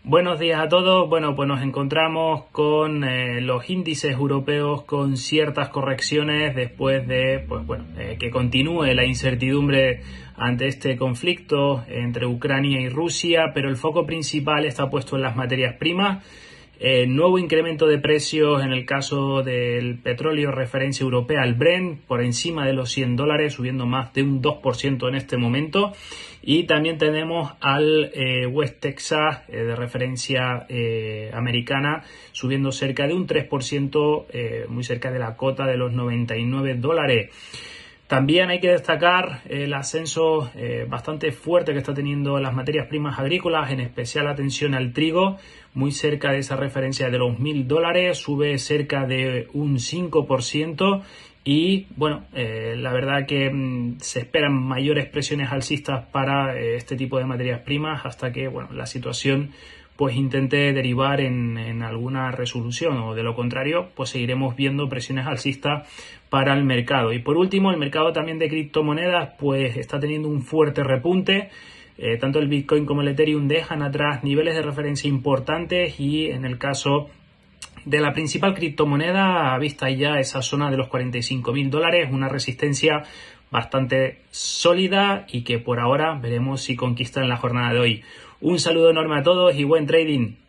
Buenos días a todos. Bueno, pues nos encontramos con los índices europeos con ciertas correcciones después de que continúe la incertidumbre ante este conflicto entre Ucrania y Rusia, pero el foco principal está puesto en las materias primas. Nuevo incremento de precios en el caso del petróleo referencia europea, el Brent, por encima de los $100, subiendo más de un 2% en este momento. Y también tenemos al West Texas de referencia americana, subiendo cerca de un 3%, muy cerca de la cota de los $99. También hay que destacar el ascenso bastante fuerte que está teniendo las materias primas agrícolas, en especial atención al trigo, muy cerca de esa referencia de los $1.000, sube cerca de un 5%. Y bueno, la verdad que se esperan mayores presiones alcistas para este tipo de materias primas hasta que la situación pues intente derivar en alguna resolución, o de lo contrario pues seguiremos viendo presiones alcistas para el mercado. Y por último, el mercado también de criptomonedas pues está teniendo un fuerte repunte. Tanto el Bitcoin como el Ethereum dejan atrás niveles de referencia importantes, y en el caso de la principal criptomoneda, a vista ya esa zona de los $45.000, una resistencia bastante sólida y que por ahora veremos si conquista en la jornada de hoy. Un saludo enorme a todos y buen trading.